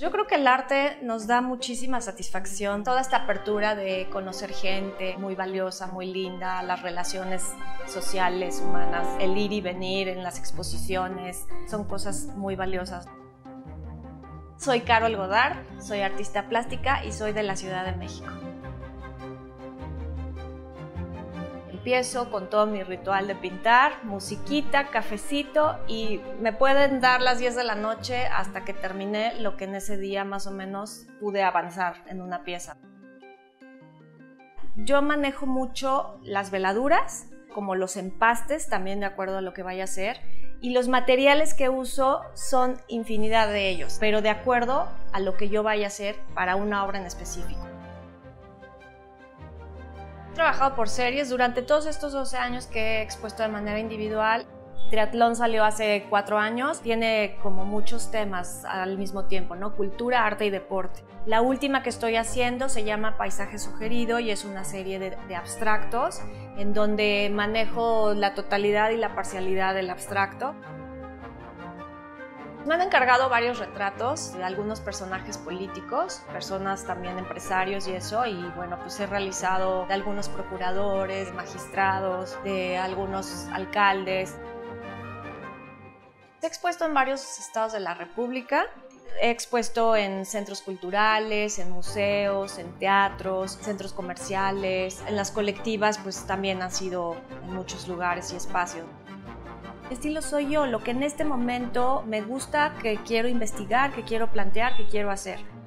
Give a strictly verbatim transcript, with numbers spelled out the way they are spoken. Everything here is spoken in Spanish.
Yo creo que el arte nos da muchísima satisfacción, toda esta apertura de conocer gente muy valiosa, muy linda, las relaciones sociales, humanas, el ir y venir en las exposiciones, son cosas muy valiosas. Soy Carol Godard, soy artista plástica y soy de la Ciudad de México. Empiezo con todo mi ritual de pintar, musiquita, cafecito y me pueden dar las diez de la noche hasta que termine lo que en ese día más o menos pude avanzar en una pieza. Yo manejo mucho las veladuras, como los empastes, también de acuerdo a lo que vaya a hacer, y los materiales que uso son infinidad de ellos, pero de acuerdo a lo que yo vaya a hacer para una obra en específico. He trabajado por series durante todos estos doce años que he expuesto de manera individual. Triatlón salió hace cuatro años, tiene como muchos temas al mismo tiempo, ¿no? Cultura, arte y deporte. La última que estoy haciendo se llama Paisaje Sugerido y es una serie de, de abstractos en donde manejo la totalidad y la parcialidad del abstracto. Me han encargado varios retratos de algunos personajes políticos, personas también empresarios y eso, y bueno, pues he realizado de algunos procuradores, magistrados, de algunos alcaldes. He expuesto en varios estados de la República. He expuesto en centros culturales, en museos, en teatros, centros comerciales. En las colectivas pues también han sido en muchos lugares y espacios. Mi estilo soy yo, lo que en este momento me gusta, que quiero investigar, que quiero plantear, que quiero hacer.